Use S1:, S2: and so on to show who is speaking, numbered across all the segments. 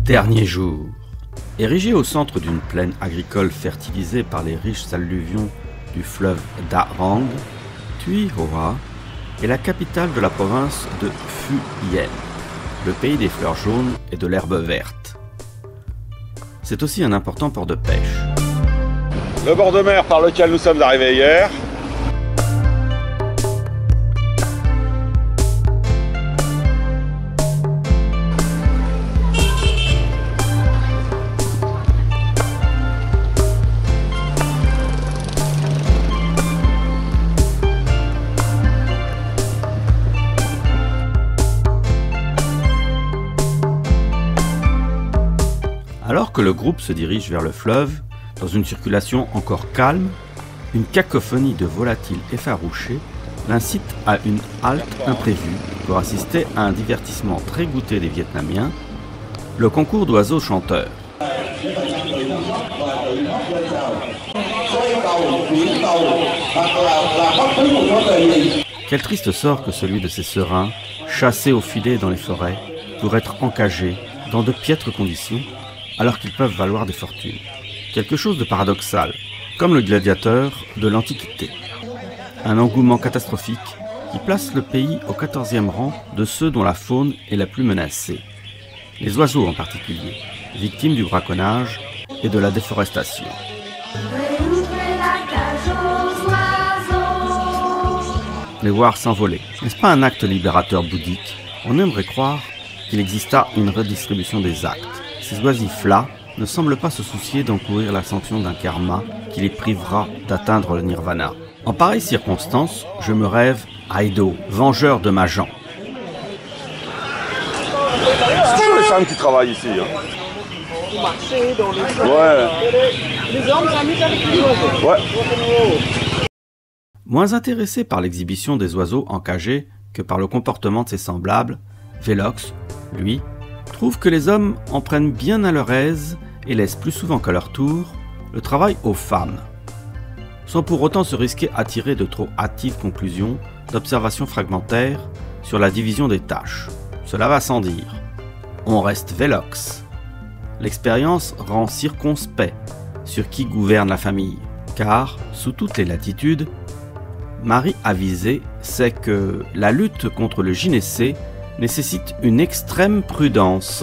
S1: Dernier jour. Érigée au centre d'une plaine agricole fertilisée par les riches alluvions du fleuve Darang, Tuy Hoa est la capitale de la province de Phu Yen, le pays des fleurs jaunes et de l'herbe verte. C'est aussi un important port de pêche.
S2: Le bord de mer par lequel nous sommes arrivés hier.
S1: Alors que le groupe se dirige vers le fleuve, dans une circulation encore calme, une cacophonie de volatiles effarouchés l'incite à une halte imprévue pour assister à un divertissement très goûté des Vietnamiens, le concours d'oiseaux chanteurs. Quel triste sort que celui de ces serins, chassés au filet dans les forêts, pour être encagés dans de piètres conditions, alors qu'ils peuvent valoir des fortunes. Quelque chose de paradoxal, comme le gladiateur de l'Antiquité. Un engouement catastrophique qui place le pays au 14e rang de ceux dont la faune est la plus menacée. Les oiseaux en particulier, victimes du braconnage et de la déforestation. Les voir s'envoler, n'est-ce pas un acte libérateur bouddhique? On aimerait croire qu'il exista une redistribution des actes. Ces oisifs-là ne semblent pas se soucier d'encourir la sanction d'un karma qui les privera d'atteindre le nirvana. En pareille circonstance, je me rêve Aido, vengeur de ma Jean.
S2: C'est les femmes qui travaillent ici.
S3: Vous marchez dans les champs.
S2: Ouais.
S3: Les hommes s'amusent avec les oiseaux.
S2: Ouais.
S1: Moins intéressé par l'exhibition des oiseaux encagés que par le comportement de ses semblables, Velox, lui, trouve que les hommes en prennent bien à leur aise et laissent plus souvent qu'à leur tour le travail aux femmes, sans pour autant se risquer à tirer de trop hâtives conclusions d'observations fragmentaires sur la division des tâches. Cela va sans dire. On reste Velox. L'expérience rend circonspect sur qui gouverne la famille, car, sous toutes les latitudes, Marie avisée sait que la lutte contre le gynécée nécessite une extrême prudence.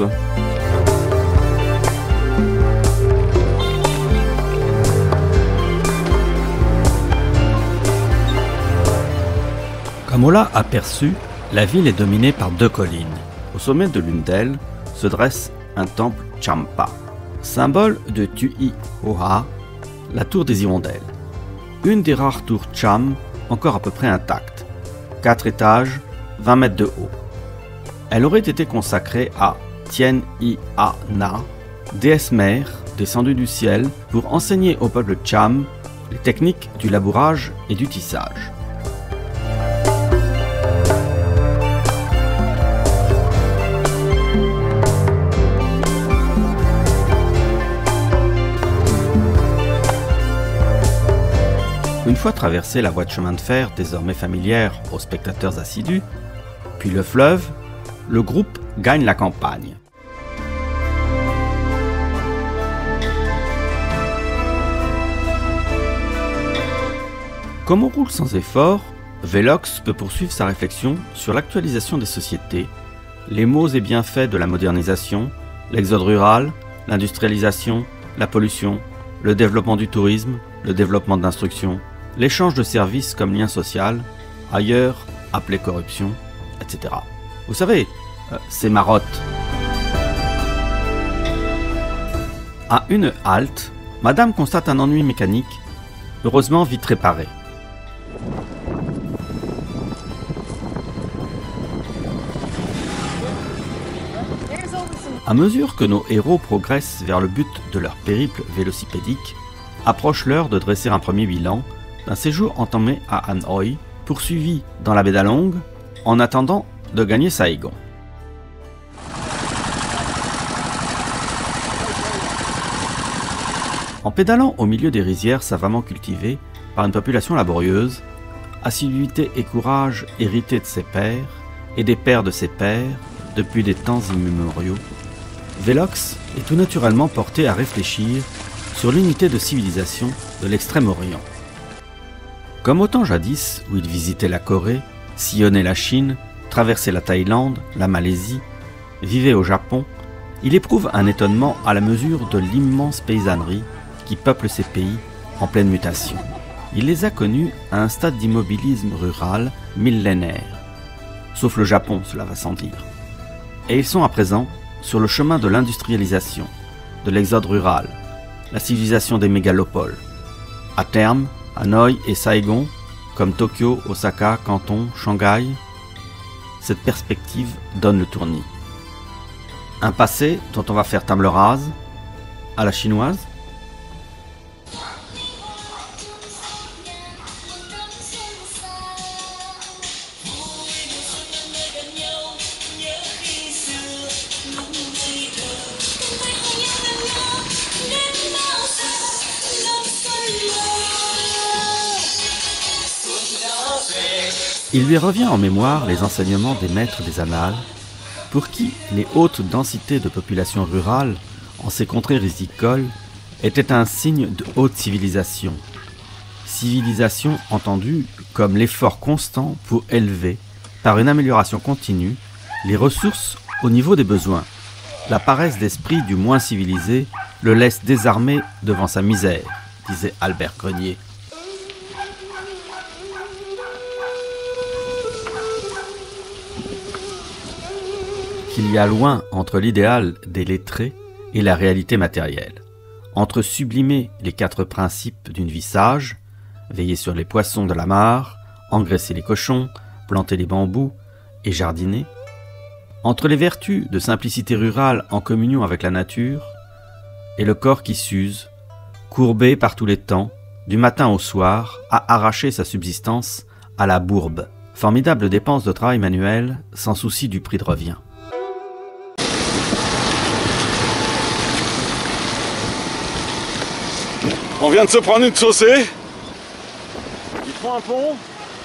S1: Comme on l'a aperçu, la ville est dominée par deux collines. Au sommet de l'une d'elles se dresse un temple Champa, symbole de Tuy Hoa, la tour des hirondelles. Une des rares tours Cham encore à peu près intacte. 4 étages, 20 mètres de haut. Elle aurait été consacrée à Tien I A Na, déesse mère descendue du ciel pour enseigner au peuple Cham les techniques du labourage et du tissage. Une fois traversée la voie de chemin de fer désormais familière aux spectateurs assidus, puis le fleuve, le groupe gagne la campagne. Comme on roule sans effort, Velox peut poursuivre sa réflexion sur l'actualisation des sociétés, les maux et bienfaits de la modernisation, l'exode rural, l'industrialisation, la pollution, le développement du tourisme, le développement de l'instruction, l'échange de services comme lien social, ailleurs appelé corruption, etc. Vous savez, ces marottes. À une halte, Madame constate un ennui mécanique, heureusement vite réparé. À mesure que nos héros progressent vers le but de leur périple vélocipédique, approche l'heure de dresser un premier bilan d'un séjour entamé à Hanoi, poursuivi dans la baie d'Along, en attendant de gagner Saïgon. En pédalant au milieu des rizières savamment cultivées par une population laborieuse, assiduité et courage hérités de ses pères et des pères de ses pères depuis des temps immémoriaux, Velox est tout naturellement porté à réfléchir sur l'unité de civilisation de l'Extrême-Orient. Comme au temps jadis où il visitait la Corée, sillonnait la Chine, traversait la Thaïlande, la Malaisie, vivait au Japon, il éprouve un étonnement à la mesure de l'immense paysannerie qui peuple ces pays en pleine mutation. Il les a connus à un stade d'immobilisme rural millénaire. Sauf le Japon, cela va sans dire. Et ils sont à présent sur le chemin de l'industrialisation, de l'exode rural, la civilisation des mégalopoles. À terme, Hanoï et Saigon, comme Tokyo, Osaka, Canton, Shanghai, cette perspective donne le tournis. Un passé dont on va faire table rase, à la chinoise. Il lui revient en mémoire les enseignements des maîtres des annales, pour qui les hautes densités de population rurale en ces contrées risicoles étaient un signe de haute civilisation. Civilisation entendue comme l'effort constant pour élever, par une amélioration continue, les ressources au niveau des besoins. La paresse d'esprit du moins civilisé le laisse désarmé devant sa misère, disait Albert Grenier. Qu'il y a loin entre l'idéal des lettrés et la réalité matérielle, entre sublimer les 4 principes d'une vie sage, veiller sur les poissons de la mare, engraisser les cochons, planter les bambous et jardiner, entre les vertus de simplicité rurale en communion avec la nature, et le corps qui s'use, courbé par tous les temps, du matin au soir, à arracher sa subsistance à la bourbe, formidable dépense de travail manuel sans souci du prix de revient.
S2: On vient de se prendre une chaussée. Il faut un pont.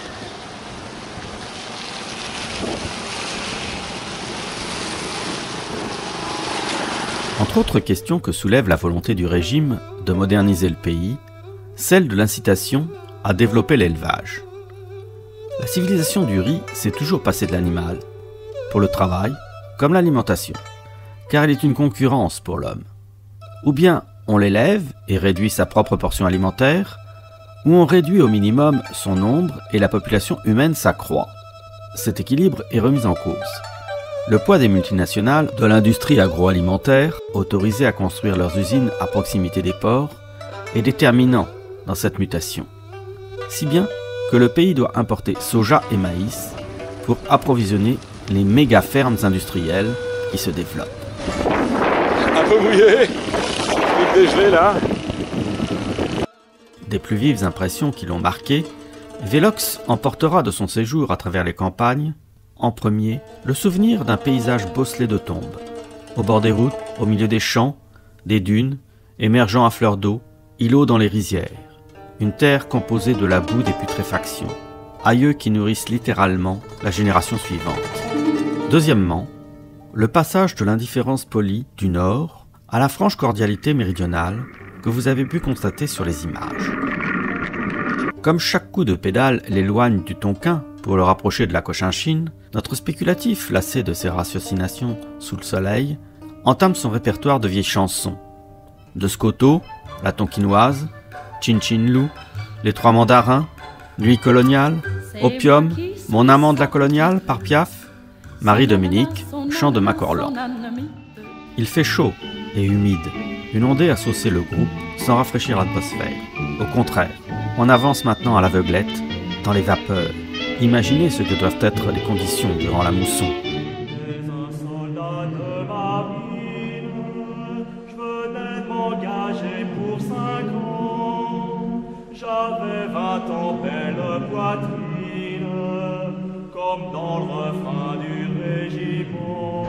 S1: Entre autres questions que soulève la volonté du régime de moderniser le pays, celle de l'incitation à développer l'élevage. La civilisation du riz s'est toujours passée de l'animal, pour le travail comme l'alimentation, car elle est une concurrence pour l'homme. Ou bien on l'élève et réduit sa propre portion alimentaire, ou on réduit au minimum son nombre et la population humaine s'accroît. Cet équilibre est remis en cause. Le poids des multinationales de l'industrie agroalimentaire, autorisées à construire leurs usines à proximité des ports, est déterminant dans cette mutation. Si bien que le pays doit importer soja et maïs pour approvisionner les méga-fermes industrielles qui se développent.
S2: Un peu mouillé. Dégelé là.
S1: Des plus vives impressions qui l'ont marqué, Velox emportera de son séjour à travers les campagnes, en premier, le souvenir d'un paysage bosselé de tombes, au bord des routes, au milieu des champs, des dunes, émergeant à fleur d'eau, îlots dans les rizières, une terre composée de la boue des putréfactions, aïeux qui nourrissent littéralement la génération suivante. Deuxièmement, le passage de l'indifférence polie du Nord à la franche cordialité méridionale que vous avez pu constater sur les images. Comme chaque coup de pédale l'éloigne du Tonkin pour le rapprocher de la Cochinchine, notre spéculatif, lassé de ses ratiocinations sous le soleil, entame son répertoire de vieilles chansons. De Scoto, la Tonkinoise, Chin Chin Lou, les 3 mandarins, Nuit coloniale, Opium, Mon amant de la coloniale par Piaf, Marie-Dominique, chant de Macorlan. Il fait chaud et humide. Une ondée a saucé le groupe sans rafraîchir l'atmosphère. Au contraire, on avance maintenant à l'aveuglette, dans les vapeurs. Imaginez ce que doivent être les conditions durant la mousson.
S4: J'avais 20 ans, belle poitrine, comme dans le refrain du régiment.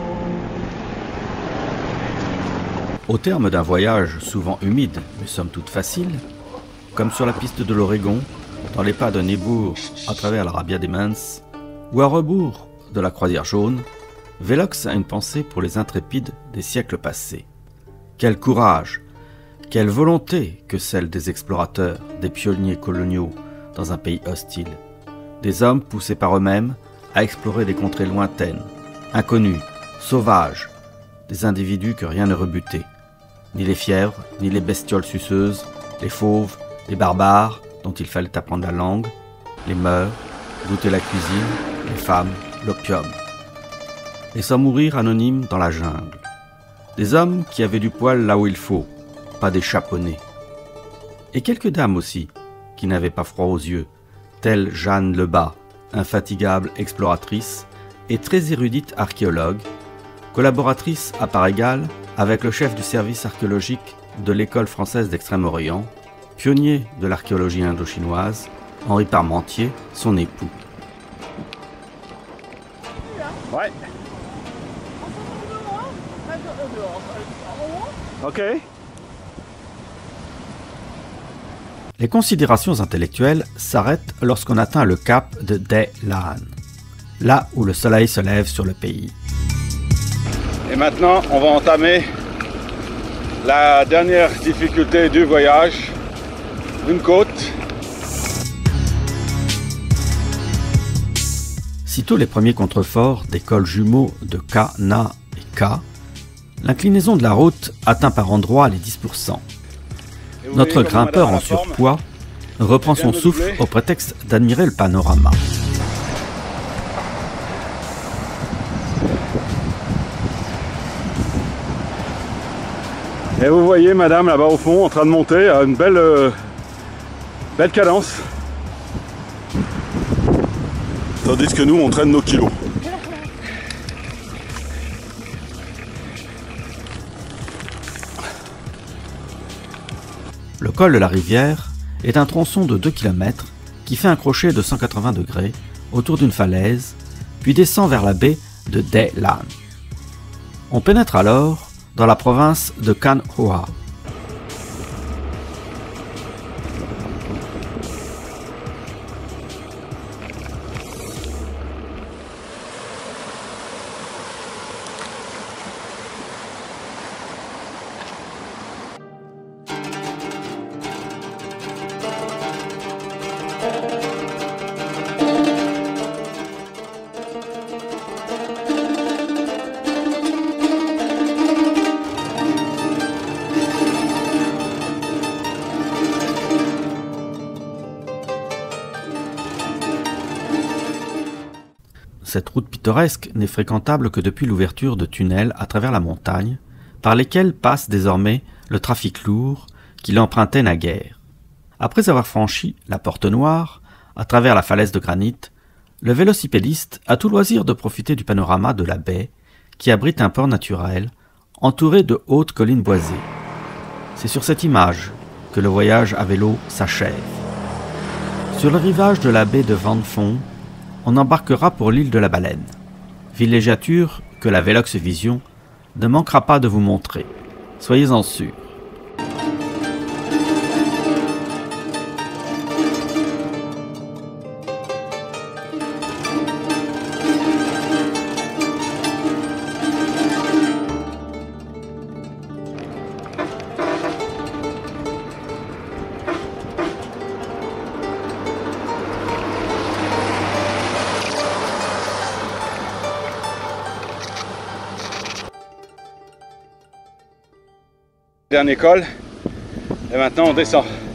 S1: Au terme d'un voyage souvent humide, mais somme toute facile, comme sur la piste de l'Oregon, dans les pas de Nebourg à travers la Rabia des Mans, ou à rebours de la Croisière jaune, Velox a une pensée pour les intrépides des siècles passés. Quel courage, quelle volonté que celle des explorateurs, des pionniers coloniaux dans un pays hostile. Des hommes poussés par eux-mêmes à explorer des contrées lointaines, inconnues, sauvages, des individus que rien ne rebutait. Ni les fièvres, ni les bestioles suceuses, les fauves, les barbares dont il fallait apprendre la langue, les mœurs, goûter la cuisine, les femmes, l'opium. Et sans mourir anonymes dans la jungle. Des hommes qui avaient du poil là où il faut, pas des chaponnés. Et quelques dames aussi, qui n'avaient pas froid aux yeux, telle Jeanne Lebas, infatigable exploratrice et très érudite archéologue, collaboratrice à part égale avec le chef du service archéologique de l'école française d'Extrême-Orient, pionnier de l'archéologie indo-chinoise, Henri Parmentier, son époux.
S2: Ouais. Ok.
S1: Les considérations intellectuelles s'arrêtent lorsqu'on atteint le cap de De Laan, là où le soleil se lève sur le pays.
S2: Et maintenant, on va entamer la dernière difficulté du voyage, une côte.
S1: Sitôt les premiers contreforts des cols jumeaux de K, Na et K, l'inclinaison de la route atteint par endroits les 10%. Notre grimpeur en surpoids reprend son souffle au prétexte d'admirer le panorama.
S2: Et vous voyez madame là-bas au fond en train de monter à une belle cadence. Tandis que nous on traîne nos kilos.
S1: Le col de la rivière est un tronçon de 2 km qui fait un crochet de 180 degrés autour d'une falaise, puis descend vers la baie de De Laan. On pénètre alors dans la province de Khan Hoa. Cette route pittoresque n'est fréquentable que depuis l'ouverture de tunnels à travers la montagne, par lesquels passe désormais le trafic lourd qui l'empruntait naguère. Après avoir franchi la Porte Noire, à travers la falaise de granit, le vélocipédiste a tout loisir de profiter du panorama de la baie qui abrite un port naturel entouré de hautes collines boisées. C'est sur cette image que le voyage à vélo s'achève. Sur le rivage de la baie de Van Phong, on embarquera pour l'île de la Baleine, villégiature que la Velox Vision ne manquera pas de vous montrer. Soyez-en sûrs.
S2: Dernier col, et maintenant on descend.